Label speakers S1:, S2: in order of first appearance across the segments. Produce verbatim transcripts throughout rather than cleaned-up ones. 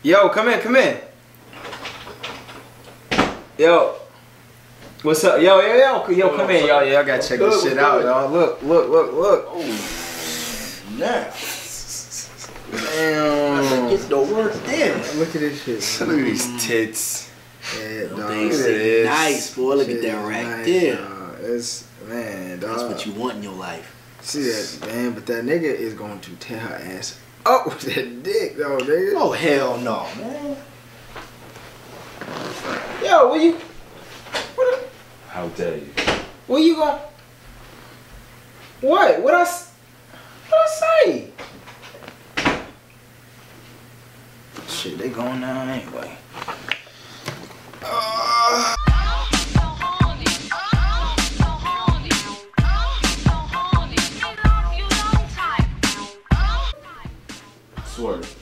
S1: Yo, come in, come in. Yo. What's up? Yo, yo, yo, yo, come in, y'all. Yeah, I gotta check this shit out, y'all. Look, look, look, look. Oh,
S2: yeah.
S1: Damn.
S2: It's the worst damn.
S1: Look at this shit.
S3: Look at these tits.
S1: Yeah, dog.
S2: Things is nice, boy. Look at that right
S1: nice,
S2: there.
S1: Dog. It's, man, dog.
S2: That's what you want in your life.
S1: See that, man? But that nigga is going to tear her ass up with that dick, though, nigga.
S2: Oh, hell no, man.
S1: Yo, where you... What?
S3: How dare you?
S1: Where you going? What? What I... What I say? Shit, they going down anyway. Uh...
S3: Swerve.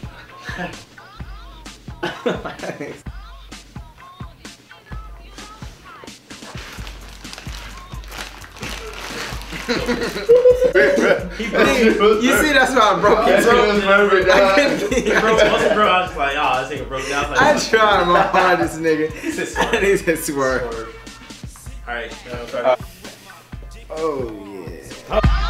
S1: You see, that's why I broke it, bro. I couldn't-
S4: He broke, once he broke, I was just like, oh, this nigga broke down. I was
S1: I
S4: like,
S1: tried my hardest, nigga.
S4: He said swerve.
S1: He said swerve.
S4: Alright, uh, sorry.
S1: Oh, yeah.